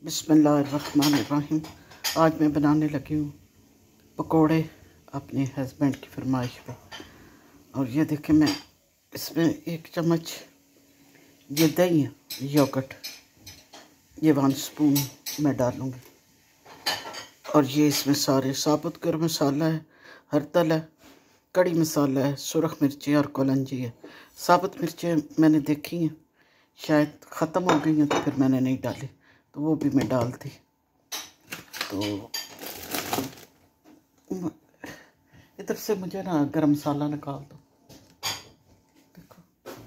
बिस्मिल्लाहिर्रहमानिर्रहीम। आज मैं बनाने लगी हूँ पकोड़े अपने हस्बैंड की फरमाइश पे। और ये देखें, मैं इसमें 1 चम्मच ये दही है, योगर्ट, ये 1 स्पून मैं डालूँगी। और ये इसमें सारे साबुत गर्म मसाला है, हरतल है, कड़ी मसाला है, सुरख मिर्ची और कलौंजी है। साबुत मिर्चें मैंने देखी हैं, शायद ख़त्म हो गई हैं तो फिर मैंने नहीं डाली, तो वो भी मैं डालती। तो इधर से मुझे ना गरम मसाला निकाल दो। देखो,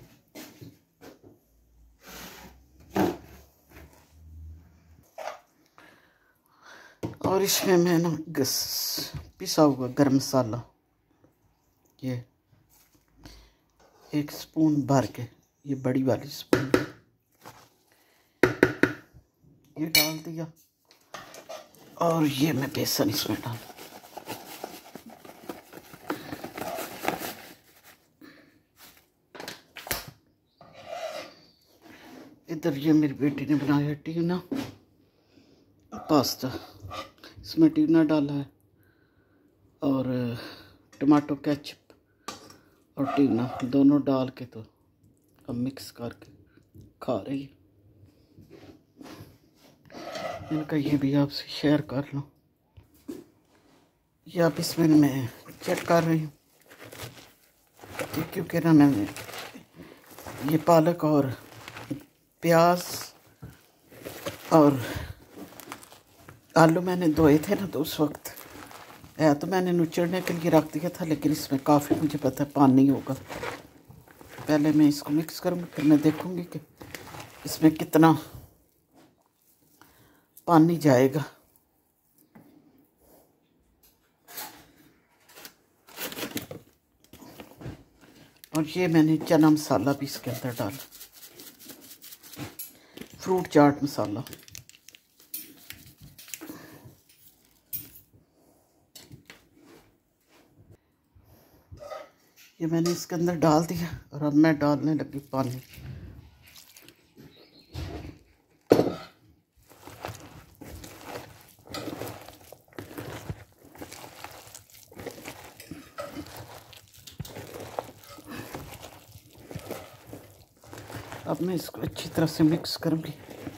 और इसमें मैं ना पिसा हुआ गरम मसाला, ये 1 स्पून भर के, ये बड़ी वाली स्पून, ये डाल दिया। और ये मैं बेसन इसमें डाल, इधर ये मेरी बेटी ने बनाया ट्यूना पास्ता, इसमें ट्यूना डाला है और टमाटो केचप और ट्यूना दोनों डाल के तो अब मिक्स करके खा रही है। इनका ये भी आपसे शेयर कर लूँ। ये आप इसमें मैं चेक कर रही हूँ क्योंकि ना मैंने ये पालक और प्याज और आलू मैंने धोए थे ना, तो उस वक्त है तो मैंने नुचड़ने के लिए रख दिया था, लेकिन इसमें काफ़ी मुझे पता है पानी होगा। पहले मैं इसको मिक्स करूँगी, फिर मैं देखूँगी कि इसमें कितना पानी जाएगा। और ये मैंने चना मसाला भी इसके अंदर डाला, फ्रूट चाट मसाला। ये मैंने इसके अंदर डाल दिया और अब मैं डालने लगी पानी। अब मैं इसको अच्छी तरह से मिक्स करूँगी।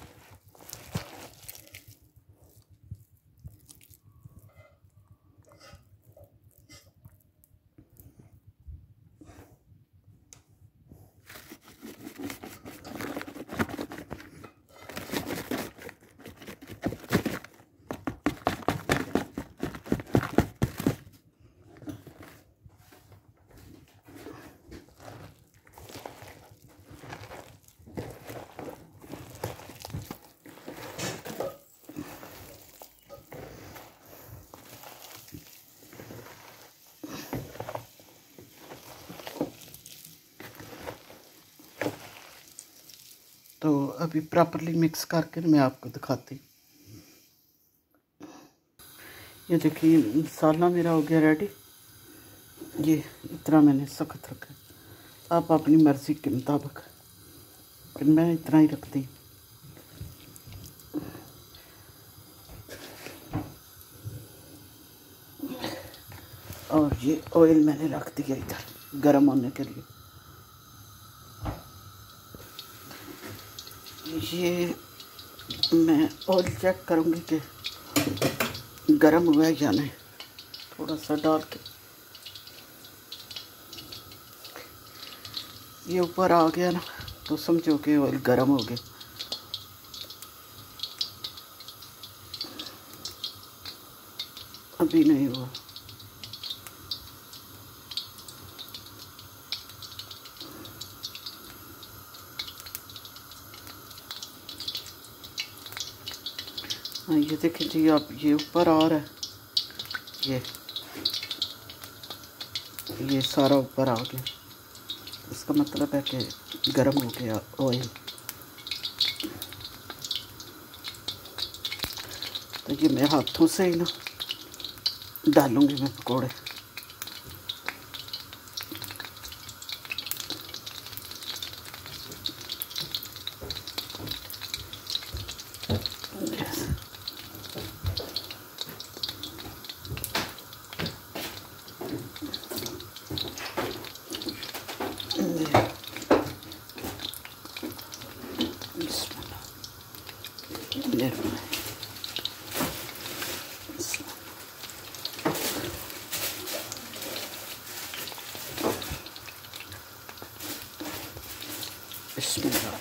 तो अभी प्रॉपरली मिक्स करके मैं आपको दिखाती। ये देखिए, मसाला मेरा हो गया रेडी। ये इतना मैंने सख्त रखा, आप अपनी मर्ज़ी के मुताबिक, फिर मैं इतना ही रखती। और ये ऑयल मैंने रख दिया इधर गर्म होने के लिए। ये मैं ऑयल चेक करूँगी कि गर्म हुआ है या नहीं, थोड़ा सा डाल के। ये ऊपर आ गया ना, तो समझो कि ऑयल गर्म हो गया। अभी नहीं हुआ। हाँ, ये देखिए जी, आप ये ऊपर आ रहा है, ये सारा ऊपर आ गया। इसका मतलब है कि गर्म हो गया ऑयल। तो ये मैं हाथों से ही ना डालूँगी मैं पकोड़े। बिस्मिल्लाह।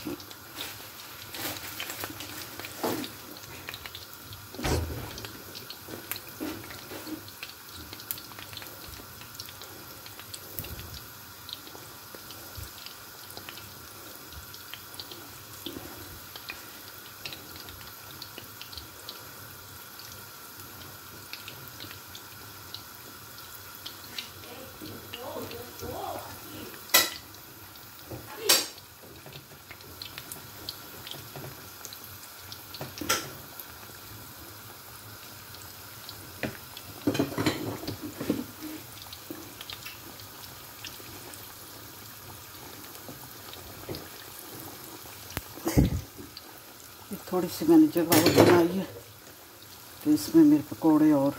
थोड़ी सी मैंने जगह बनाई है तो इसमें मेरे पकोड़े और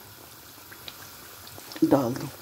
डाल दूँ।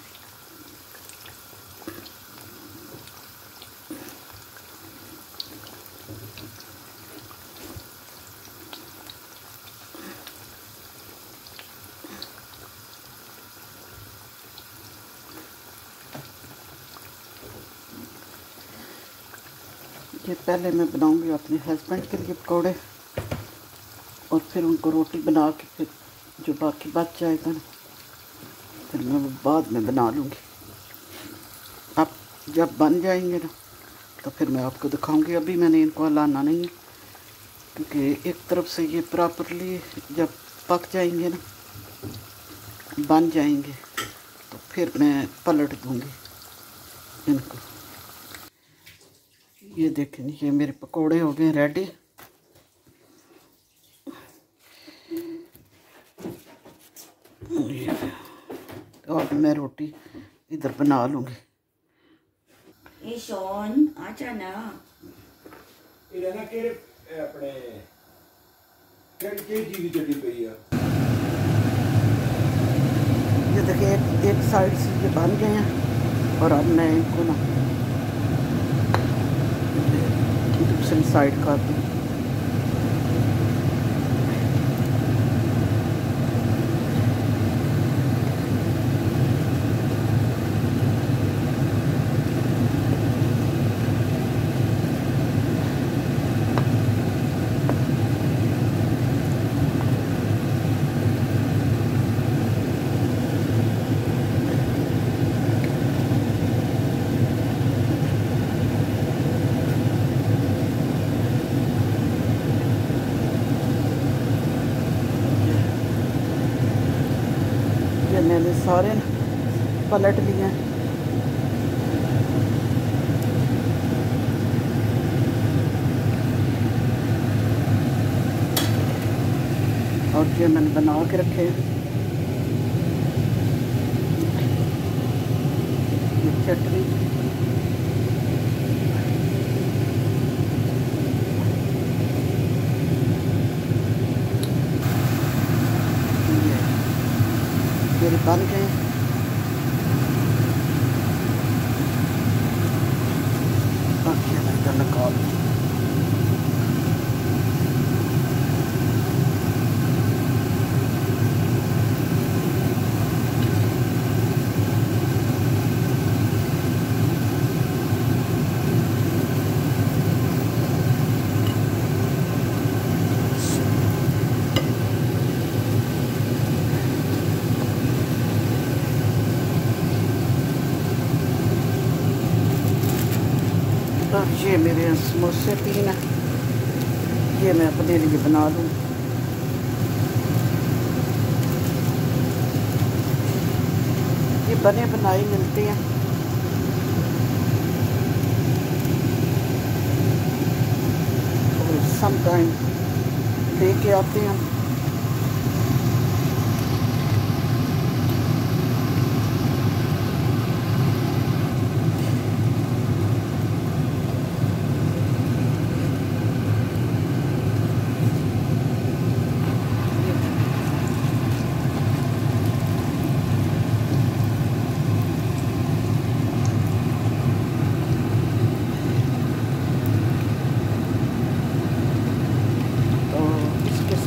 ये पहले मैं बनाऊंगी अपने हस्बैंड के लिए पकोड़े और फिर उनको रोटी बना के फिर जो बाकी बच जाएगा ना फिर मैं वो बाद में बना लूँगी। अब जब बन जाएंगे ना तो फिर मैं आपको दिखाऊंगी। अभी मैंने इनको हलाना नहीं है क्योंकि एक तरफ से ये प्रॉपरली जब पक जाएंगे ना बन जाएंगे तो फिर मैं पलट दूँगी इनको। ये देखें, ये मेरे पकोड़े हो गए रेडी। तो अब मैं रोटी इधर बना लूँगी। ये शोन आचा ना ये ना के अपने के जी की चटी पई है। ये देखिए एक साइड से ये बन गए हैं और अब मैं इनको ना दूसरी साइड कर दूँ। मैंने सारे पलट लिए हैं। और ये मैंने बना के रखे हैं। ये चटनी मेरे बन गए। बाकी मैं इधर निकाल दूँ। ये मेरे समोसे 3 हैं, ये मैं अपने लिए बना लूँ। ये बने बनाए मिलते हैं। और समटाइम लेके आते हैं।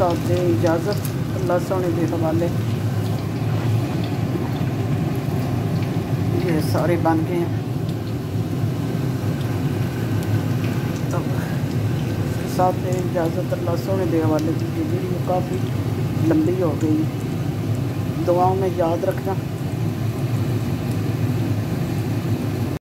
साथ दे इजाज़त, अल्लाह सोने के हवाले। ये सारे बन गए हैं, तो साथ दे इजाज़त, अल्लाह सोने के हवाले। की वीडियो काफ़ी लंबी हो गई, दुआओं में याद रखना।